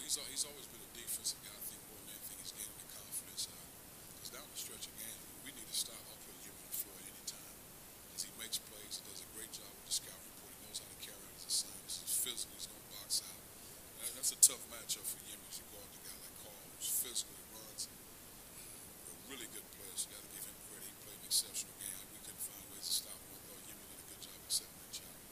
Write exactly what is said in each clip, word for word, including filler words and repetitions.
he's he's always been a defensive guy. I think more than anything, he's gaining the confidence. Because down the stretch of games, we need to stop. I'll put him on the floor at any time. Because he makes plays. He does a great job with the scout report. He knows how to carry out his assignments. He's physical. He's going to box out. That, that's a tough matchup for Yimmy to guard the guy like Carl, who's physical. He runs. A really good player. So you got to give him credit. He played an exceptional game. We couldn't find ways to stop him. I thought Yimmy did a good job accepting that challenge.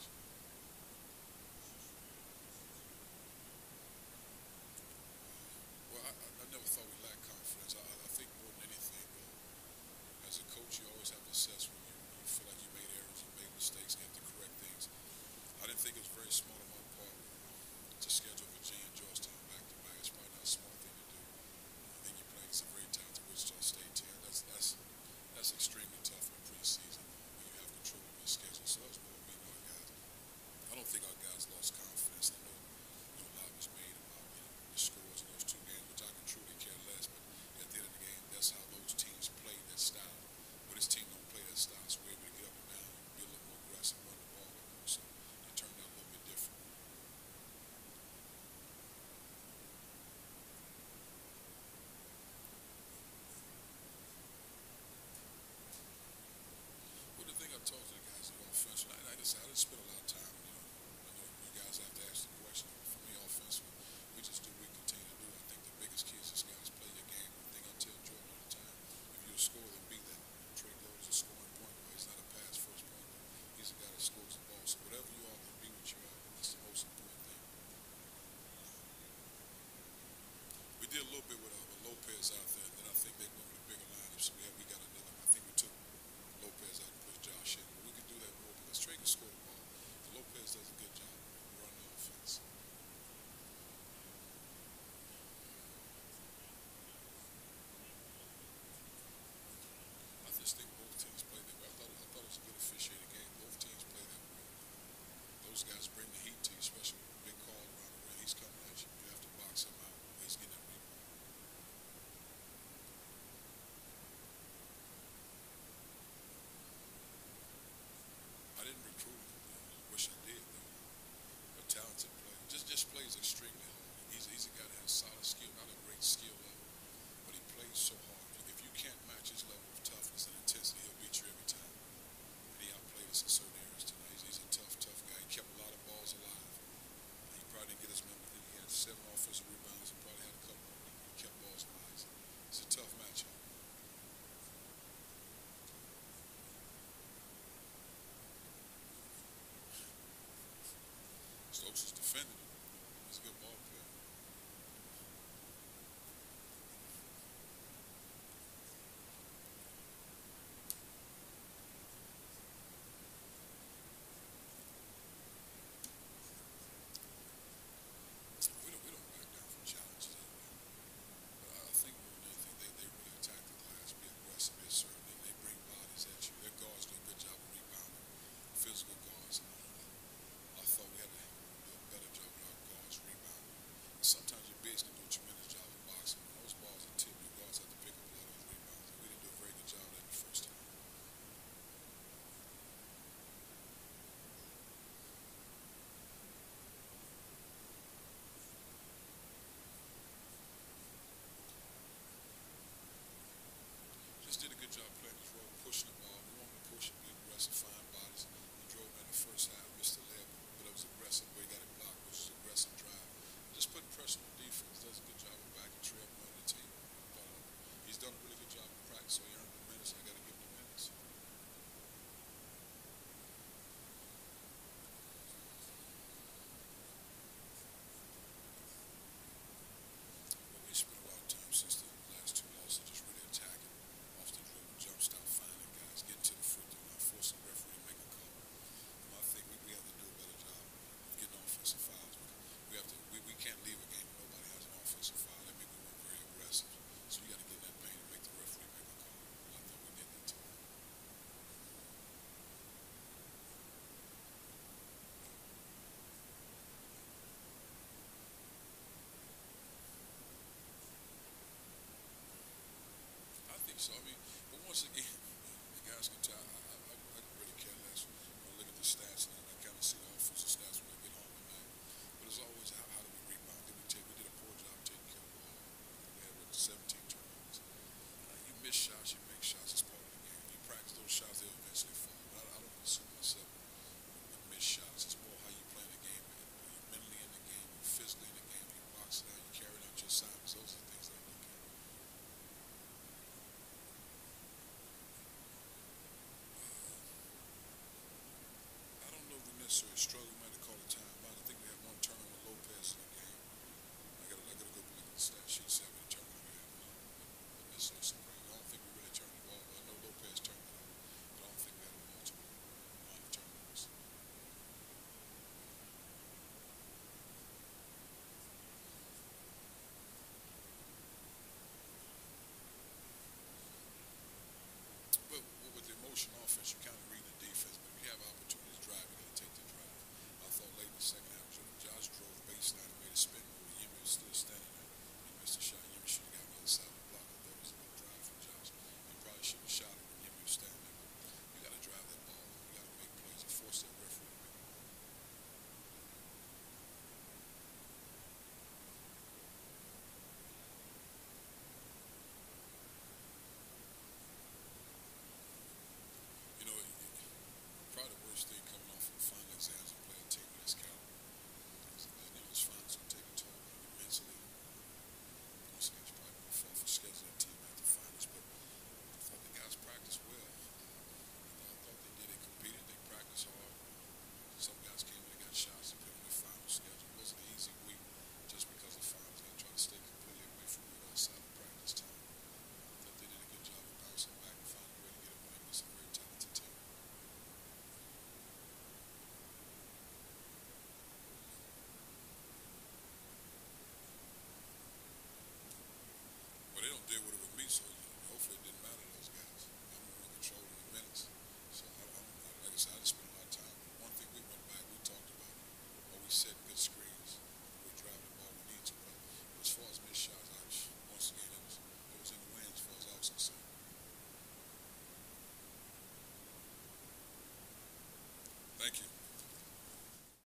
Well, I, I, I never thought we lacked confidence. I, I think more than anything, uh, as a coach, you always have to assess when you, when you feel like you made errors and made mistakes and have to correct things. I didn't think it was very smart on my part to schedule Virginia and Georgetown back to back. It's probably not a smart thing to do. And then you're playing some very talented Wichita State team. That's that's that's extremely tough in preseason when you have control of your schedule. So that was more me and our guys. I don't think our guys lost confidence. I know, you know a lot was made about you know, the scores in those two games, which I can truly care less. But at the end of the game, that's how those teams play that style. But this team don't play that style, so we're able to get up and down, be a little more aggressive, run the ball a little more. So it turned out a little bit different. Well, the thing I told the guys on offense, I, like I said, I didn't spend a lot of time. You know, I know you guys have to ask the question. For me, offensively, we just do what we continue to do. I think the biggest key is just guys play your game. I think I tell Jordan all the time, if you're a scorer, then be that. Trey Gold is a scoring point guard. He's not a pass first point guard. He's a guy that scores the ball. So whatever you are, then be what you are. That's the most important thing. We did a little bit with, uh, with Lopez out there, and then I think they went with a bigger lineup. So we had, we got another. I think we took Lopez out and put Josh in. But we could do that more because Trey can score the ball. And Lopez does a good job running the offense. I just think both teams play that way. I thought, I thought it was a good officiated game. Both teams play that way. Those guys bring the heat to you, especially with a big call around the rim. He's coming at you. You have to box him out. He's getting that rebound. I didn't recruit him. I wish I did, though. A talented player. Just just plays extremely hard. He's, he's a guy that has solid skill, not a great skill level, but he plays so hard. If you can't match his level of toughness and intensity, he'll beat you every time. And he outplayed us in certain areas tonight. He's, he's a tough, tough guy. He kept a lot of balls alive. He probably didn't get his number. I think he had seven offensive rebounds and probably had a couple more. He kept balls alive. It's a tough matchup. Stokes is defending him. He's a good ball player. We don't, we don't back down from challenges at all. But I think more than anything, they, they really attack the glass, be aggressive, be assertive. They, they bring bodies at you. Their guards do a good job of rebounding. Physical guards. And I, I thought we had to do a better job with our guards rebounding. And sometimes your bigs can do a tremendous job of boxing. When those balls are tipped, your guards have to pick up a lot of those rebounds. And we didn't do a very good job of that the first time. Just did a good job playing his role, pushing the ball. We wanted to push and be aggressive, find bodies. He drove in the first half, missed the layup, but it was aggressive. But he got it blocked, which was aggressive drive. Just putting pressure on the defense. Does a good job of backing Trey up on the team. But, uh, he's done a really good job in practice, so he earned the minutes. I got to give him the minutes. But we spent a lot of time since the last two losses just really attacking off the dribble, jump stop, finding guys, getting to the free throw line, forcing the referee to make a call. And I think we, we have to do a better job of getting offensive fouls. We have to. We, we can't leave a game where nobody has an offensive foul. That means we weren't very aggressive. So you got to get in that paint and make the referee make a call. And I thought we did that tonight. I think so. I mean, but once again, the guys can tell. I, I, I I really care less when I look at the stats, and I kind of see the offensive stats when I get home at night. But it's always how, how do we rebound? Did we take? We did a poor job necessarily struggle. We might have called a timeout. I think we had one turnover with Lopez in the game. I got I got to go look at the stat sheet, see how many turnovers we had. But Minnesota surprised. I don't think we really turned the ball. I know Lopez turned it over, but I don't think we had multiple uh, turnovers. But with the emotion offense, you